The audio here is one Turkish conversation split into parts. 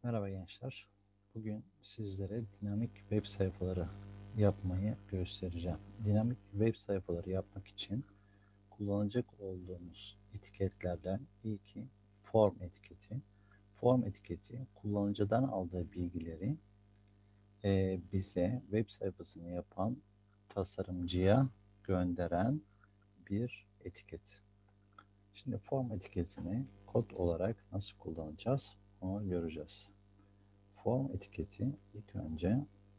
Merhaba gençler. Bugün sizlere dinamik web sayfaları yapmayı göstereceğim. Dinamik web sayfaları yapmak için kullanacak olduğumuz etiketlerden ilki form etiketi. Form etiketi kullanıcıdan aldığı bilgileri bize web sayfasını yapan tasarımcıya gönderen bir etiket. Şimdi form etiketini kod olarak nasıl kullanacağız onu göreceğiz. Form etiketi ilk önce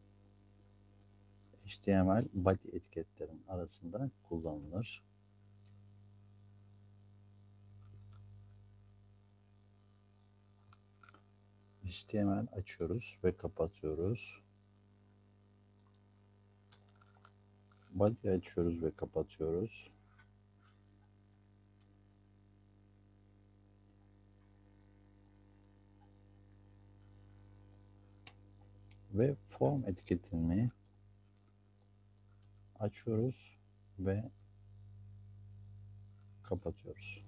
HTML body etiketlerin arasında kullanılır. HTML açıyoruz ve kapatıyoruz. Body açıyoruz ve kapatıyoruz. Ve form etiketini açıyoruz ve kapatıyoruz.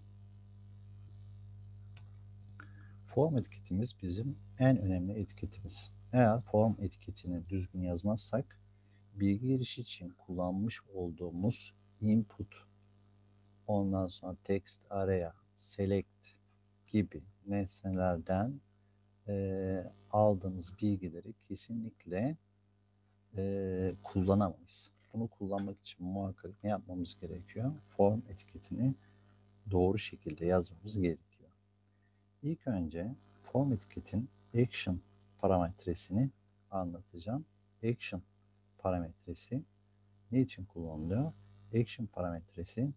Form etiketimiz bizim en önemli etiketimiz. Eğer form etiketini düzgün yazmazsak bilgi girişi için kullanmış olduğumuz input, ondan sonra text area, select gibi nesnelerden aldığımız bilgileri kesinlikle kullanamayız. Bunu kullanmak için muhakkak ne yapmamız gerekiyor? Form etiketini doğru şekilde yazmamız gerekiyor. İlk önce form etiketin action parametresini anlatacağım. Action parametresi ne için kullanılıyor? Action parametresi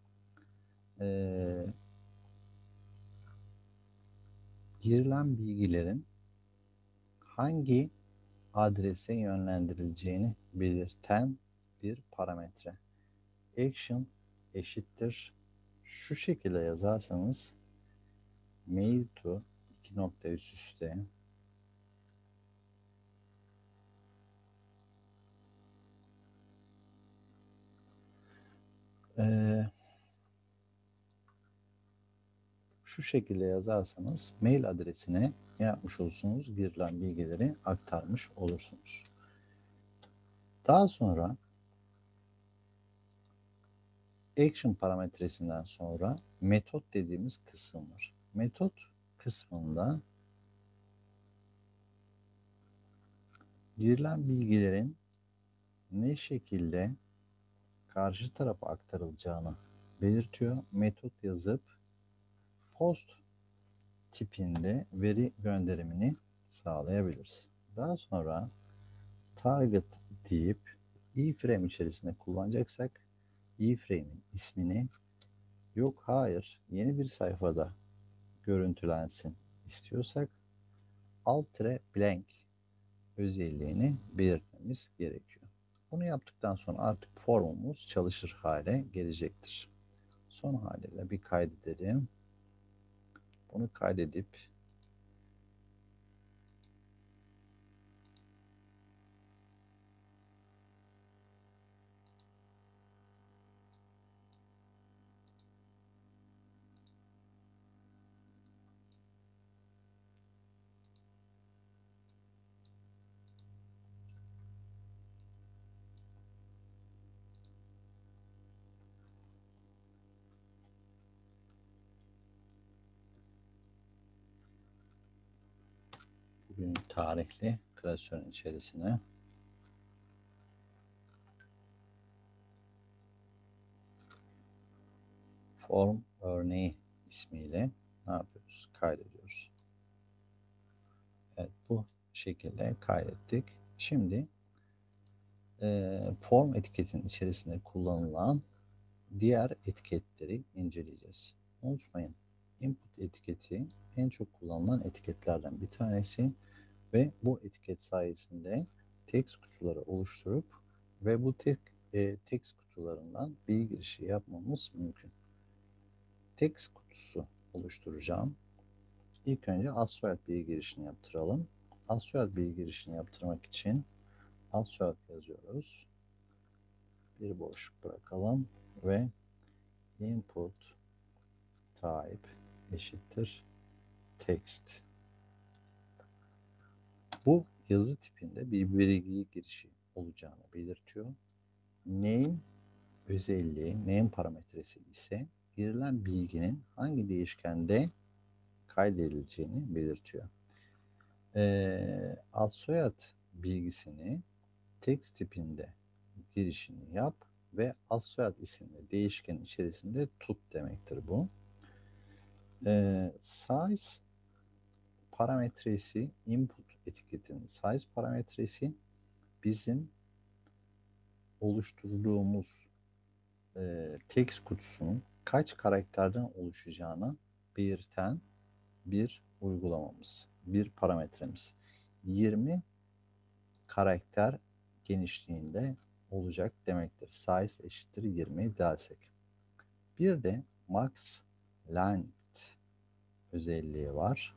girilen bilgilerin hangi adrese yönlendirileceğini belirten bir parametre. Action eşittir. Şu şekilde yazarsanız mail to iki nokta üst üste şu şekilde yazarsanız mail adresine ne yapmış olursunuz? Girilen bilgileri aktarmış olursunuz. Daha sonra action parametresinden sonra metot dediğimiz kısım var. Metot kısmında girilen bilgilerin ne şekilde karşı tarafa aktarılacağını belirtiyor. Metot yazıp post tipinde veri gönderimini sağlayabiliriz. Daha sonra target deyip iframe içerisinde kullanacaksak iframe'in ismini yok hayır yeni bir sayfada görüntülensin istiyorsak alt-blank özelliğini belirtmemiz gerekiyor. Bunu yaptıktan sonra artık formumuz çalışır hale gelecektir. Son haliyle bir kaydedelim. Bunu kaydedip bugün tarihli klasörün içerisine form örneği ismiyle ne yapıyoruz? Kaydediyoruz. Evet, bu şekilde kaydettik. Şimdi form etiketin içerisinde kullanılan diğer etiketleri inceleyeceğiz. Unutmayın, input etiketi en çok kullanılan etiketlerden bir tanesi ve bu etiket sayesinde text kutuları oluşturup ve bu text kutularından bilgi girişi yapmamız mümkün. Text kutusu oluşturacağım. İlk önce AdSoil bilgi girişini yaptıralım. AdSoil bilgi girişini yaptırmak için AdSoil yazıyoruz. Bir boşluk bırakalım ve input type eşittir text. Bu yazı tipinde bir bilgi girişi olacağını belirtiyor. Name özelliği, name parametresi ise girilen bilginin hangi değişkende kaydedileceğini belirtiyor. Ad soyad bilgisini text tipinde girişini yap ve ad soyad isimli değişkenin içerisinde tut demektir bu. Size parametresi, input etiketinin size parametresi bizim oluşturduğumuz text kutusunun kaç karakterden oluşacağını belirten bir uygulamamız, bir parametremiz. 20 karakter genişliğinde olacak demektir. Size eşittir 20 dersek. Bir de max length özelliği var.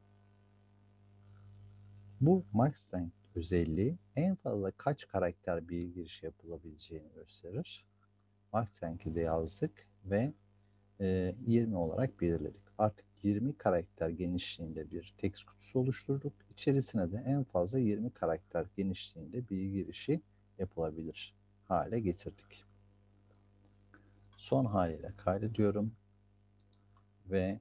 Bu max length özelliği en fazla kaç karakter bilgi girişi yapılabileceğini gösterir. Max length'i de yazdık ve 20 olarak belirledik. Artık 20 karakter genişliğinde bir text kutusu oluşturduk. İçerisine de en fazla 20 karakter genişliğinde bilgi girişi yapılabilir hale getirdik. Son haliyle kaydediyorum ve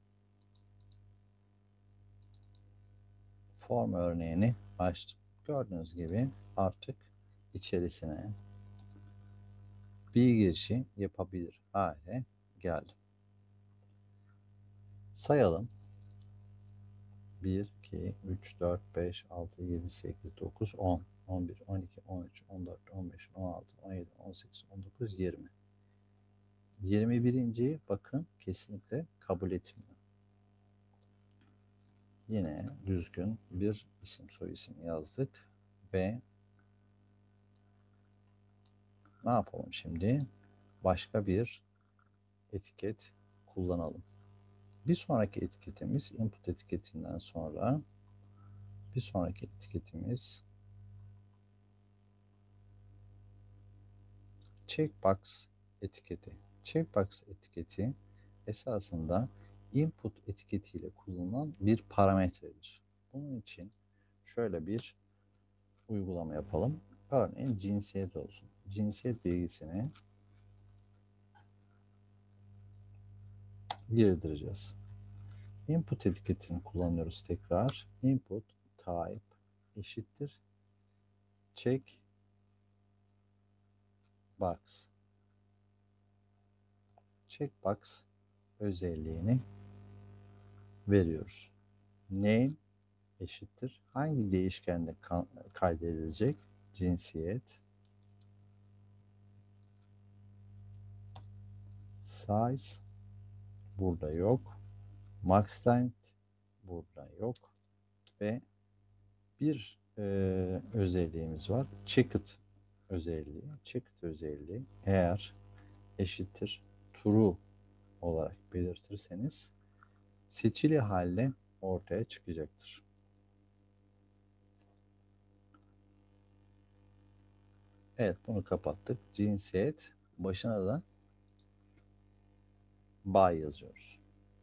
form örneğini açtım. Gördüğünüz gibi artık içerisine bilgi girişi yapabilir hale geldi. Sayalım. 1, 2, 3, 4, 5, 6, 7, 8, 9, 10, 11, 12, 13, 14, 15, 16, 17, 18, 19, 20. 21.yi bakın kesinlikle kabul etmiyor. Yine düzgün bir isim soyisim yazdık ve ne yapalım şimdi? Başka bir etiket kullanalım. Bir sonraki etiketimiz input etiketinden sonra bir sonraki etiketimiz checkbox etiketi. Checkbox etiketi esasında input etiketiyle kullanılan bir parametredir. Bunun için şöyle bir uygulama yapalım. Örneğin cinsiyet olsun. Cinsiyet bilgisini girdireceğiz. Input etiketini kullanıyoruz tekrar. Input type eşittir check box. Checkbox özelliğini veriyoruz. Name eşittir. Hangi değişkende kaydedilecek? Cinsiyet. Size burada yok. Max length burada yok. Ve bir özelliğimiz var. Checked özelliği. Checked özelliği eğer eşittir true olarak belirtirseniz seçili halde ortaya çıkacaktır. Evet, bunu kapattık. Cinsiyet başına da bay yazıyoruz.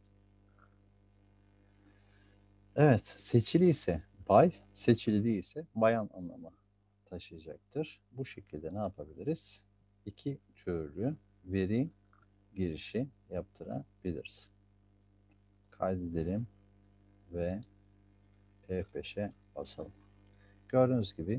Evet, seçili ise bay, seçili değilse bayan anlamı taşıyacaktır. Bu şekilde ne yapabiliriz? İki türlü veri girişi yaptırabiliriz. Kaydedelim ve F5'e basalım. Gördüğünüz gibi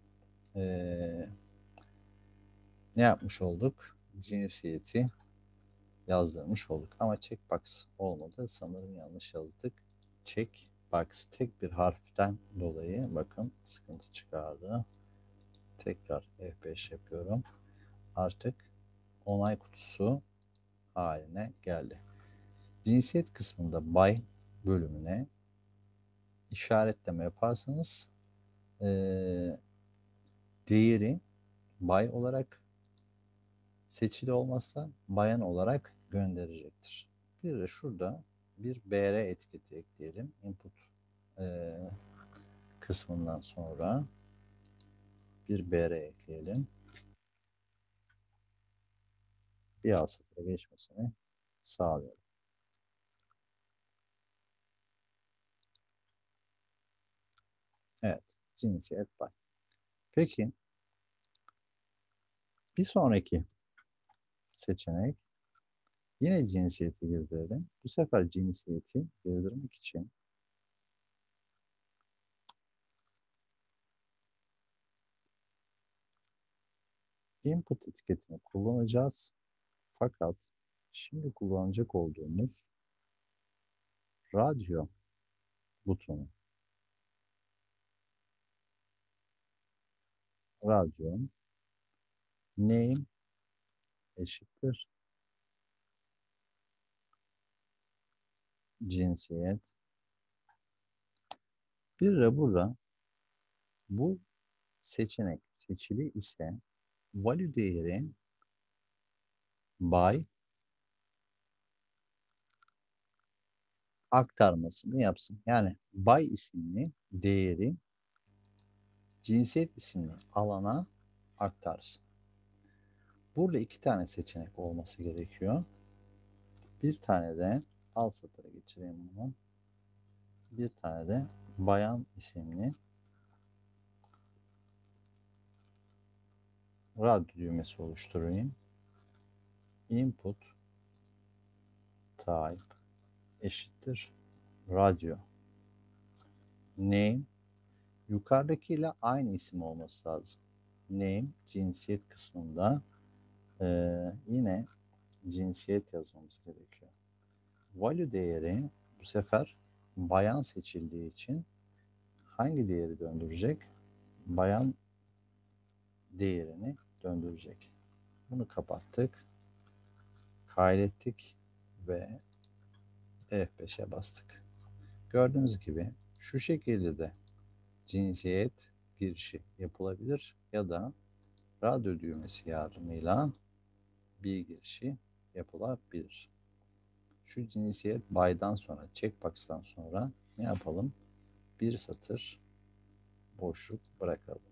ne yapmış olduk? Cinsiyeti yazdırmış olduk. Ama checkbox olmadı. Sanırım yanlış yazdık. Checkbox tek bir harften dolayı bakın sıkıntı çıkardı. Tekrar F5 yapıyorum. Artık onay kutusu haline geldi. Cinsiyet kısmında by bölümüne işaretleme yaparsanız değeri by olarak seçili olmazsa bayan olarak gönderecektir. Bir de şurada bir br etiketi ekleyelim. Input e, kısmından sonra bir br ekleyelim. Bir alt satıra geçmesini sağlayalım. Evet. Cinsiyet bay. Peki bir sonraki seçenek yine cinsiyeti girdirelim. Bu sefer cinsiyeti girdirmek için input etiketini kullanacağız. Fakat şimdi kullanacak olduğumuz radyo butonu, radyo name eşittir cinsiyet. Bir de burada bu seçenek seçili ise value değeri by aktarmasını yapsın. Yani by isimli değeri cinsiyet isimli alana aktarsın. Burada iki tane seçenek olması gerekiyor. Bir tane de alt satıra geçireyim bunu. Bir tane de bayan isimli radyo düğmesi oluşturayım. Input type eşittir radyo. Name yukarıdakiyle aynı isim olması lazım. Name cinsiyet kısmında yine cinsiyet yazmamız gerekiyor. Value değeri bu sefer bayan seçildiği için hangi değeri döndürecek? Bayan değerini döndürecek. Bunu kapattık. Kaydettik ve F5'e bastık. Gördüğünüz gibi şu şekilde de cinsiyet girişi yapılabilir ya da radyo düğmesi yardımıyla bir girişi yapılabilir. Şu cinsiyet by'dan sonra, checkbox'tan sonra ne yapalım? Bir satır boşluk bırakalım.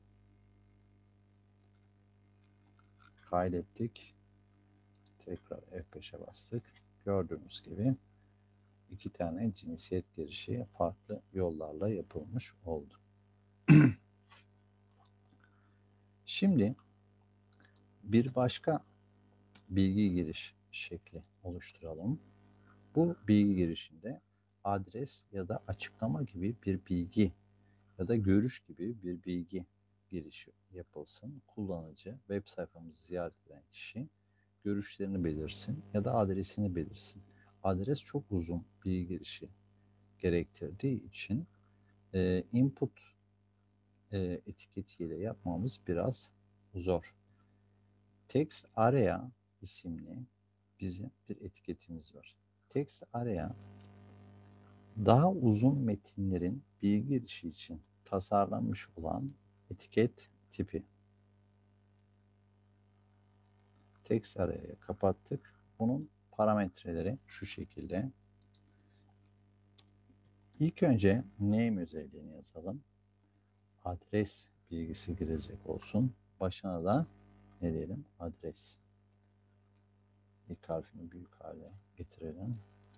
Kaydettik. Tekrar F5'e bastık. Gördüğünüz gibi iki tane cinsiyet girişi farklı yollarla yapılmış oldu. Şimdi bir başka bilgi giriş şekli oluşturalım. Bu bilgi girişinde adres ya da açıklama gibi bir bilgi ya da görüş gibi bir bilgi girişi yapılsın. Kullanıcı web sayfamızı ziyaret eden kişi görüşlerini belirsin ya da adresini belirsin. Adres çok uzun bilgi girişi gerektirdiği için input etiketiyle yapmamız biraz zor. Text area isimli bizim bir etiketimiz var. Text area daha uzun metinlerin bilgi girişi için tasarlanmış olan etiket tipi. Text area'yı kapattık. Bunun parametreleri şu şekilde. İlk önce name özelliğini yazalım. Adres bilgisi girecek olsun. Başına da ne diyelim? Adres. İlk harfini büyük hale getirelim.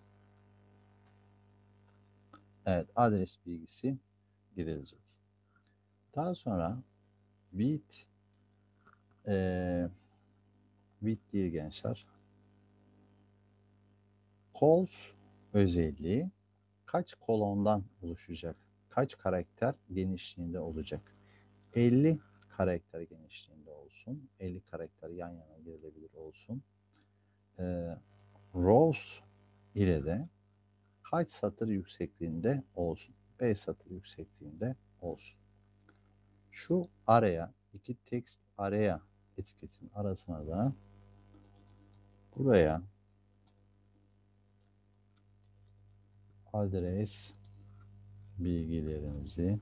Evet, adres bilgisi girilecek. Daha sonra width width değil gençler. Calls özelliği kaç kolondan oluşacak? Kaç karakter genişliğinde olacak? 50 karakter genişliğinde olsun. 50 karakter yan yana girilebilir olsun. Rows ile de kaç satır yüksekliğinde olsun? 5 satır yüksekliğinde olsun. Şu araya, iki text araya etiketin arasına da buraya adres bilgilerinizi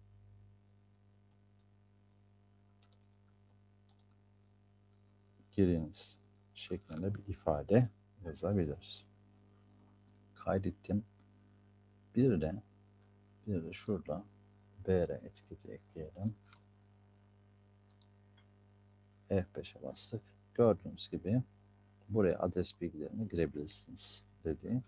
giriniz şeklinde bir ifade yazabiliriz. Kaydettim. Bir de şurada BR etiketi ekleyelim. F5'e bastık. Gördüğünüz gibi buraya adres bilgilerini girebilirsiniz dedi.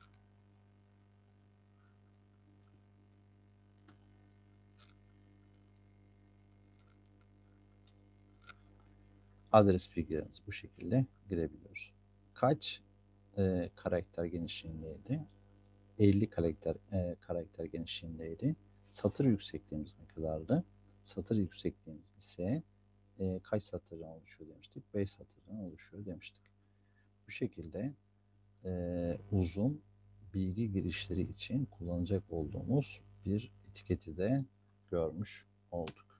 adres bilgilerimizi bu şekilde girebiliyoruz. Kaç karakter genişliğindeydi? 50 karakter genişliğindeydi. Satır yüksekliğimiz ne kadardı? Satır yüksekliğimiz ise kaç satırdan oluşuyor demiştik? 5 satırdan oluşuyor demiştik. Bu şekilde uzun bilgi girişleri için kullanacak olduğumuz bir etiketi de görmüş olduk.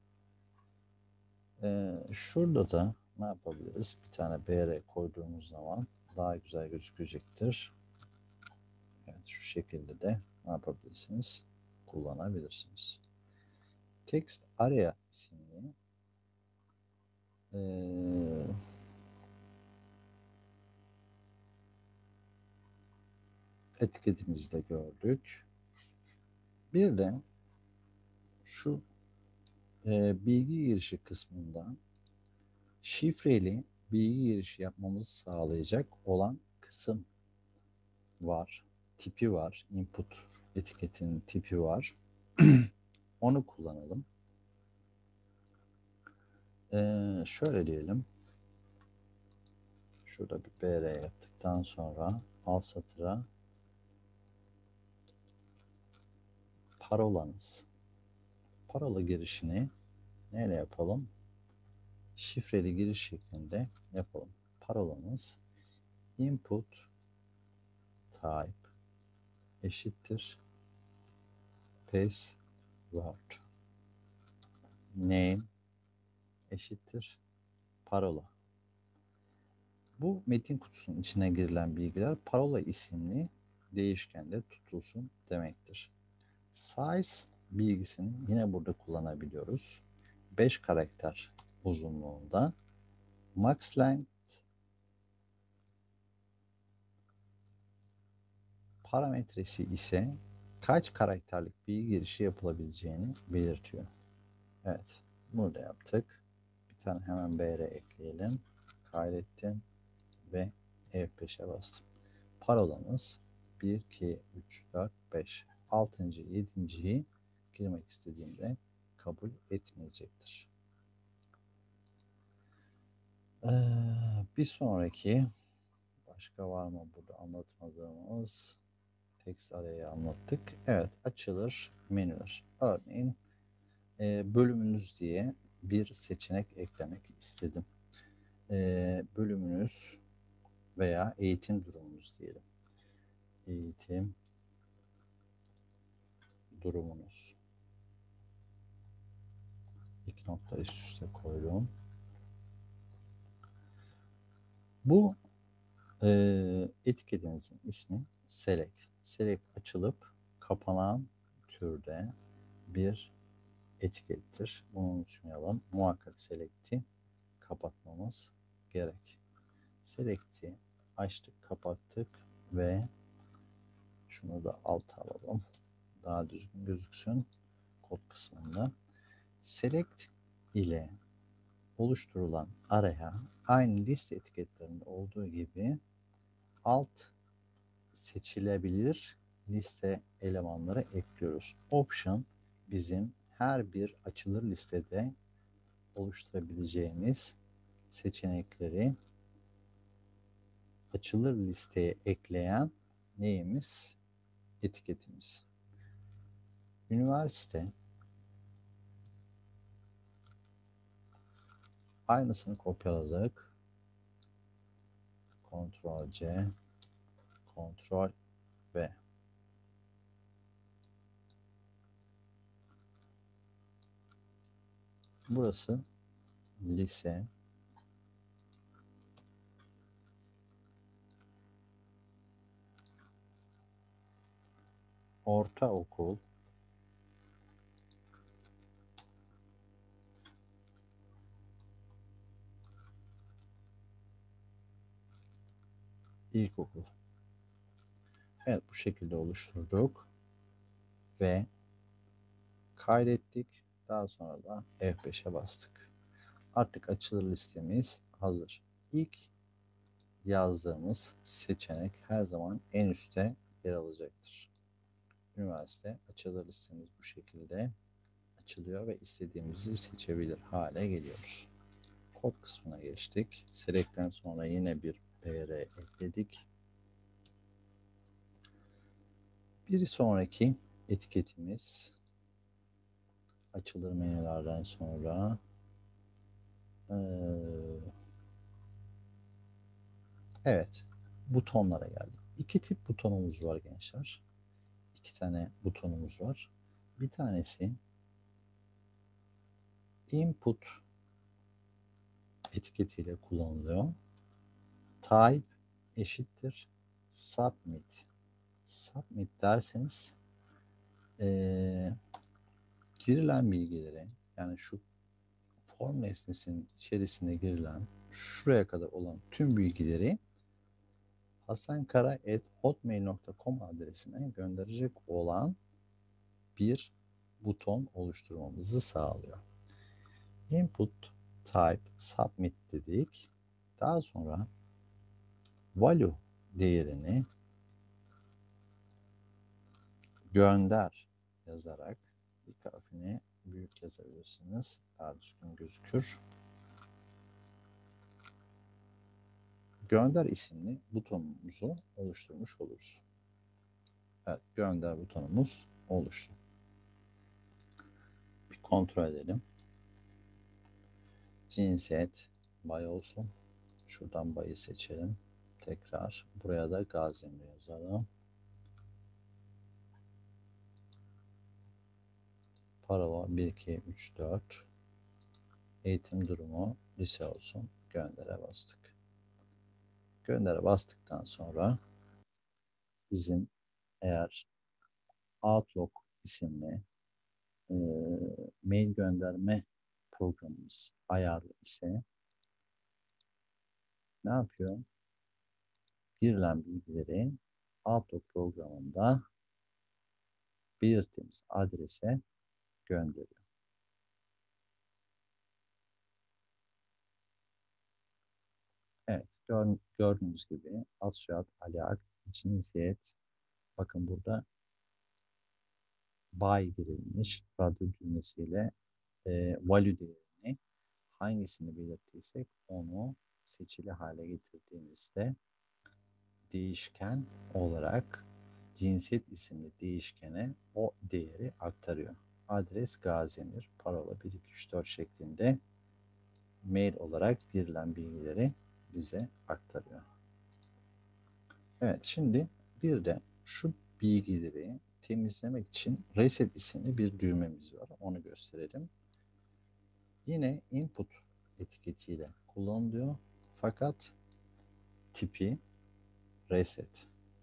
Şurada da ne yapabiliriz? Bir tane BR koyduğumuz zaman daha güzel gözükecektir. Evet, şu şekilde de ne yapabilirsiniz? Kullanabilirsiniz. Text Area isimli etiketimizi de gördük. Bir de şu bilgi girişi kısmından şifreli bilgi girişi yapmamızı sağlayacak olan kısım var. Tipi var. Input etiketinin tipi var. Onu kullanalım. Şöyle diyelim. Şurada bir BR yaptıktan sonra alt satıra parolanız. Parola girişini neyle yapalım? Şifreli giriş şeklinde yapalım. Parolanız input type eşittir password name eşittir parola. Bu metin kutusunun içine girilen bilgiler parola isimli değişkende tutulsun demektir. Size bilgisini yine burada kullanabiliyoruz. 5 karakter uzunluğunda. Max length parametresi ise kaç karakterlik bilgi girişi yapılabileceğini belirtiyor. Evet, bunu da yaptık. Bir tane hemen BR ekleyelim. Kaydettim ve F5'e bastım. Parolamız 1, 2, 3, 4, 5. 6. 7.yi girmek istediğimde kabul etmeyecektir. Bir sonraki başka var mı burada anlatmadığımız? Text arayı anlattık. Evet, açılır menüler. Örneğin bölümünüz diye bir seçenek eklemek istedim. Bölümünüz veya eğitim durumunuz diyelim. Eğitim durumunuz. İki nokta üst üste koydum. Bu etiketimizin ismi Select. Select açılıp kapanan türde bir etikettir. Bunu unutmayalım. Muhakkak Select'i kapatmamız gerek. Select'i açtık, kapattık ve şunu da alta alalım. Daha düzgün gözüksün kod kısmında. Select ile oluşturulan araya aynı liste etiketlerinde olduğu gibi alt seçilebilir liste elemanları ekliyoruz. Option bizim her bir açılır listede oluşturabileceğimiz seçenekleri açılır listeye ekleyen neyimiz? Etiketimiz. Üniversite aynısını kopyaladık. Ctrl C, Ctrl V. Burası lise. Ortaokul. İlkokul. Evet, bu şekilde oluşturduk ve kaydettik. Daha sonra da F5'e bastık. Artık açılır listemiz hazır. İlk yazdığımız seçenek her zaman en üstte yer alacaktır. Üniversite açılır listemiz bu şekilde açılıyor ve istediğimizi seçebilir hale geliyoruz. Kod kısmına geçtik. Select'ten sonra yine bir BR ekledik. Bir sonraki etiketimiz açılır menülerden sonra evet, butonlara geldik. İki tip butonumuz var gençler. İki tane butonumuz var. Bir tanesi input etiketiyle kullanılıyor. Type eşittir submit. Submit derseniz girilen bilgileri, yani şu form nesnesinin içerisine girilen şuraya kadar olan tüm bilgileri hasankara@hotmail.com adresine gönderecek olan bir buton oluşturmamızı sağlıyor. Input type submit dedik. Daha sonra value değerini gönder yazarak, bir harfini büyük yazabilirsiniz. Daha düzgün gözükür. Gönder isimli butonumuzu oluşturmuş oluruz. Evet, gönder butonumuz oluştu. Bir kontrol edelim. Cinsiyet bay olsun. Şuradan bayı seçelim. Tekrar buraya da Gazimli yazalım. Parola 1, 2, 3, 4. Eğitim durumu lise olsun. Gönder'e bastık. Gönder'e bastıktan sonra bizim eğer Outlook isimli mail gönderme programımız ayarlı ise ne yapıyor? Girilen bilgileri Outlook programında belirttiğimiz adrese gönderiyor. Evet, gördüğünüz gibi ad soyad Ali Ak, cinsiyet, bakın burada by girilmiş, radyo cümlesiyle value değerini hangisini belirttiysek onu seçili hale getirdiğimizde değişken olarak cinsiyet isimli değişkene o değeri aktarıyor. Adres Gaziemir, parola 1, 2, 3, 4 şeklinde mail olarak girilen bilgileri bize aktarıyor. Evet, şimdi bir de şu bilgileri temizlemek için reset isimli bir düğmemiz var. Onu gösterelim. Yine input etiketiyle kullanılıyor. Fakat tipi reset.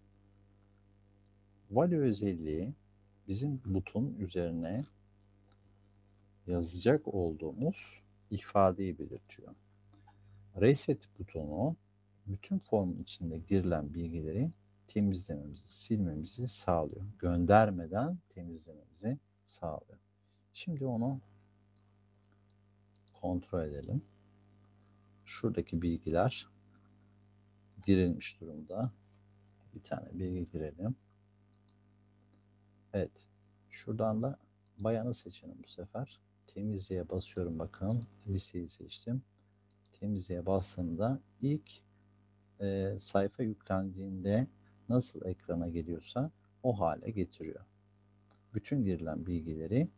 Value özelliği bizim butonun üzerine yazacak olduğumuz ifadeyi belirtiyor. Reset butonu bütün formun içinde girilen bilgileri temizlememizi, silmemizi sağlıyor. Göndermeden temizlememizi sağlıyor. Şimdi onu kontrol edelim. Şuradaki bilgiler girilmiş durumda. Bir tane bilgi girelim. Evet. Şuradan da bayanı seçelim bu sefer. Temizliğe basıyorum, bakın. Liseyi seçtim. Temizliğe bastığımda ilk sayfa yüklendiğinde nasıl ekrana geliyorsa o hale getiriyor. Bütün girilen bilgileri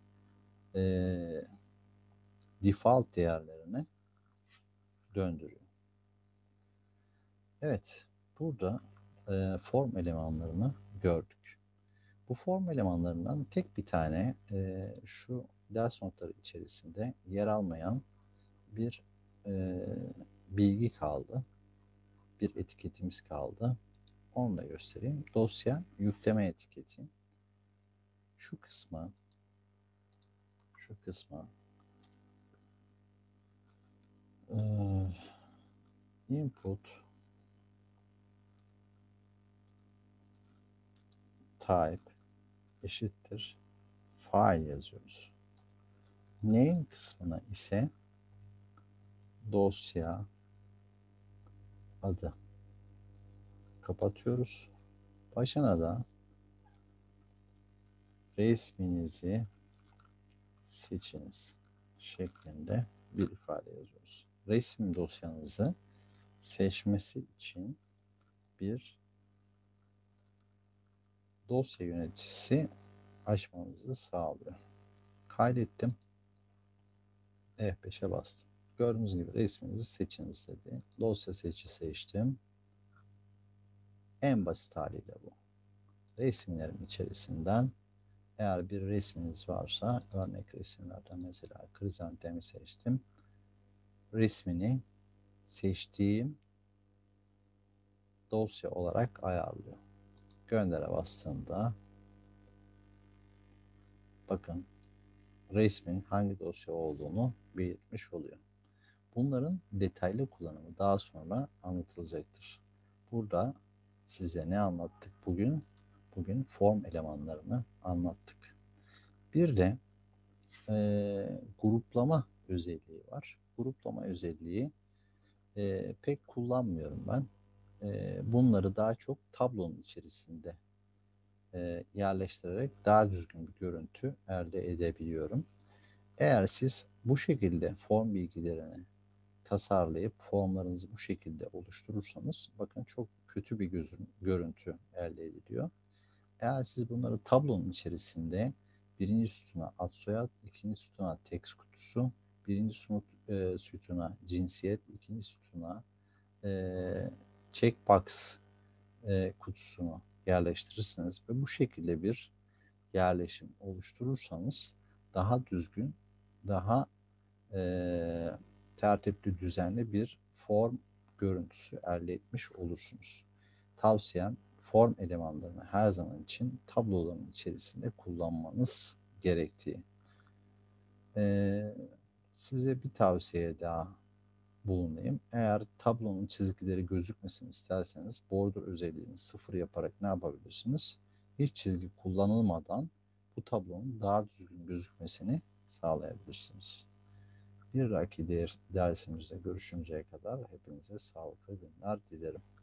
default değerlerine döndürüyor. Evet, burada form elemanlarını gördük. Bu form elemanlarından tek bir tane şu ders notları içerisinde yer almayan bir bilgi kaldı. Bir etiketimiz kaldı. Onu da göstereyim. Dosya yükleme etiketi. Şu kısma input type eşittir file yazıyoruz. Name kısmına ise dosya adı kapatıyoruz. Başına da resminizi seçiniz şeklinde bir ifade yazıyoruz. Resim dosyanızı seçmesi için bir dosya yöneticisi açmanızı sağlıyor. Kaydettim. F5'e bastım. Gördüğünüz gibi resminizi seçiniz dedi. Dosya seçtim. En basit haliyle bu. Resimlerin içerisinden eğer bir resminiz varsa, örnek resimlerden mesela krizantemi seçtim. Resmini seçtiğim dosya olarak ayarlıyor. Göndere bastığımda bakın resmin hangi dosya olduğunu belirtmiş oluyor. Bunların detaylı kullanımı daha sonra anlatılacaktır. Burada size ne anlattık bugün? Bugün form elemanlarını anlattık. Bir de gruplama özelliği var. Gruplama özelliği pek kullanmıyorum ben. Bunları daha çok tablonun içerisinde yerleştirerek daha düzgün bir görüntü elde edebiliyorum. Eğer siz bu şekilde form bilgilerini tasarlayıp formlarınızı bu şekilde oluşturursanız bakın çok kötü bir görüntü elde ediliyor. Eğer siz bunları tablonun içerisinde birinci sütuna ad soyad, ikinci sütuna text kutusu, birinci sütuna cinsiyet, ikinci sütuna checkbox kutusunu yerleştirirseniz ve bu şekilde bir yerleşim oluşturursanız daha düzgün, daha tertipli, düzenli bir form görüntüsü elde etmiş olursunuz. Tavsiyem form elemanlarını her zaman için tabloların içerisinde kullanmanız gerektiği. Size bir tavsiye daha bulunayım. Eğer tablonun çizgileri gözükmesini isterseniz border özelliğini 0 yaparak ne yapabilirsiniz? Hiç çizgi kullanılmadan bu tablonun daha düzgün gözükmesini sağlayabilirsiniz. Bir dahaki dersimizde görüşünceye kadar hepinize sağlıklı günler dilerim.